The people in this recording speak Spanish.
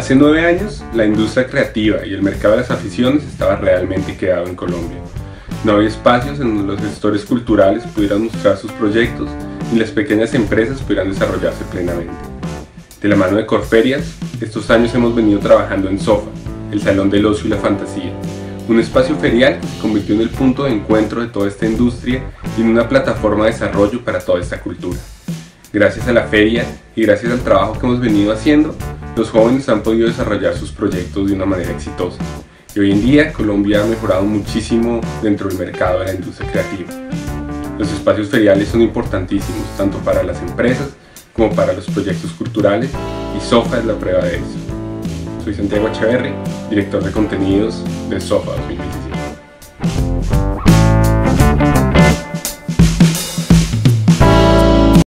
Hace 9 años, la industria creativa y el mercado de las aficiones estaba realmente quedado en Colombia. No había espacios en donde los gestores culturales pudieran mostrar sus proyectos y las pequeñas empresas pudieran desarrollarse plenamente. De la mano de Corferias, estos años hemos venido trabajando en SOFA, el Salón del Ocio y la Fantasía, un espacio ferial que se convirtió en el punto de encuentro de toda esta industria y en una plataforma de desarrollo para toda esta cultura. Gracias a la feria y gracias al trabajo que hemos venido haciendo, los jóvenes han podido desarrollar sus proyectos de una manera exitosa. Y hoy en día Colombia ha mejorado muchísimo dentro del mercado de la industria creativa. Los espacios feriales son importantísimos tanto para las empresas como para los proyectos culturales y SOFA es la prueba de eso. Soy Santiago Echeverri, director de contenidos de SOFA 2020.